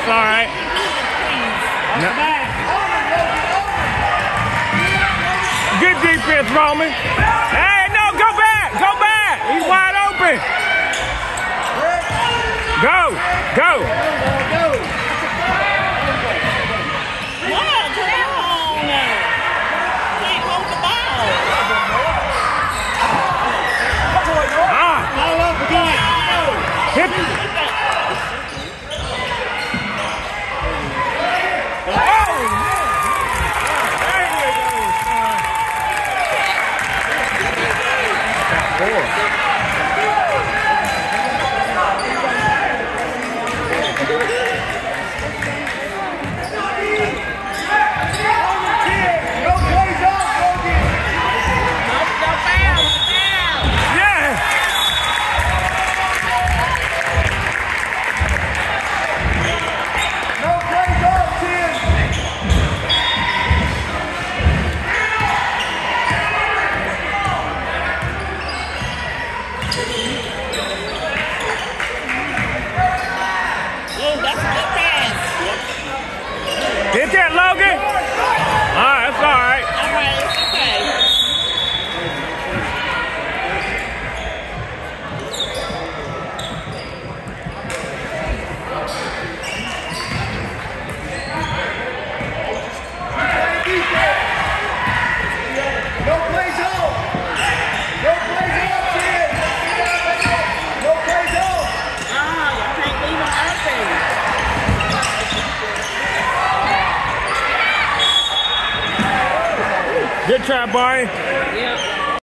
That's all right. No. Good defense, Roman. Hey, no, go back. Go back. He's wide open. Go. Go. Hit. Hit that, Logan. All right, that's all right. All right, it's okay. No plays off. No plays off, kid. No plays off. You can't leave them open. Good try, Barney. Yeah.